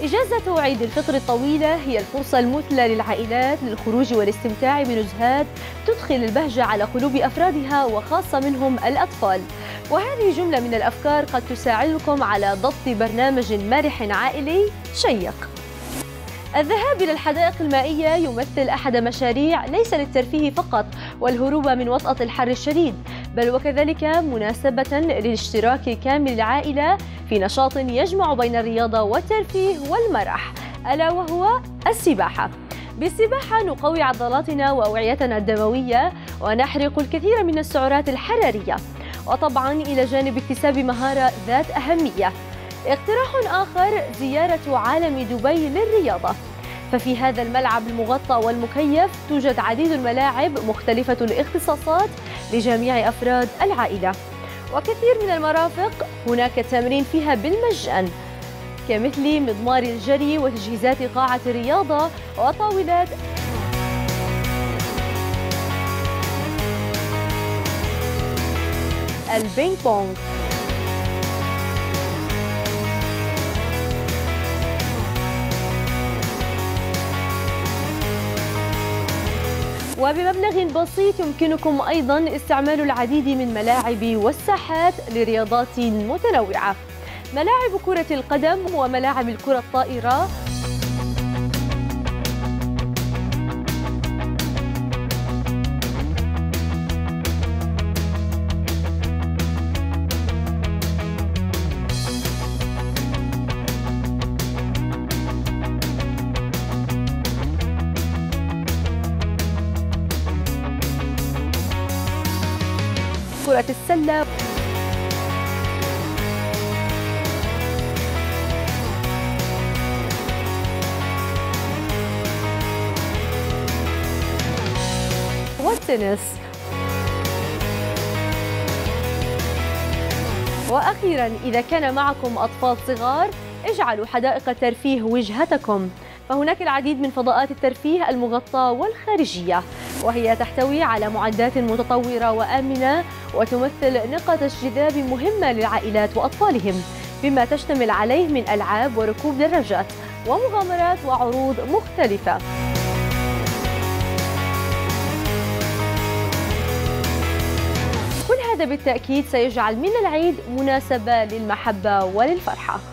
إجازة عيد الفطر الطويلة هي الفرصة المثلى للعائلات للخروج والاستمتاع بنزهات تدخل البهجة على قلوب أفرادها وخاصة منهم الأطفال. وهذه جملة من الأفكار قد تساعدكم على ضبط برنامج مرح عائلي شيق. الذهاب إلى الحدائق المائية يمثل أحد مشاريع ليس للترفيه فقط والهروب من وطأة الحر الشديد، بل وكذلك مناسبة للاشتراك كامل العائلة في نشاط يجمع بين الرياضة والترفيه والمرح، ألا وهو السباحة. بالسباحة نقوي عضلاتنا وأوعيتنا الدموية ونحرق الكثير من السعرات الحرارية، وطبعا إلى جانب اكتساب مهارة ذات أهمية. اقتراح آخر زيارة عالم دبي للرياضة، ففي هذا الملعب المغطى والمكيف توجد عديد الملاعب مختلفة الاختصاصات لجميع أفراد العائلة، وكثير من المرافق هناك التمرين فيها بالمجان كمثل مضمار الجري وتجهيزات قاعة الرياضة وطاولات البينج بونج. وبمبلغ بسيط يمكنكم أيضاً استعمال العديد من ملاعب والساحات لرياضات متنوعة، ملاعب كرة القدم وملاعب الكرة الطائرة، كرة السلة، والتنس. وأخيراً إذا كان معكم أطفال صغار اجعلوا حدائق الترفيه وجهتكم، فهناك العديد من فضاءات الترفيه المغطاة والخارجية، وهي تحتوي على معدات متطورة وآمنة وتمثل نقطة اجتذاب مهمة للعائلات وأطفالهم، بما تشتمل عليه من ألعاب وركوب دراجات ومغامرات وعروض مختلفة. كل هذا بالتأكيد سيجعل من العيد مناسبة للمحبة وللفرحة.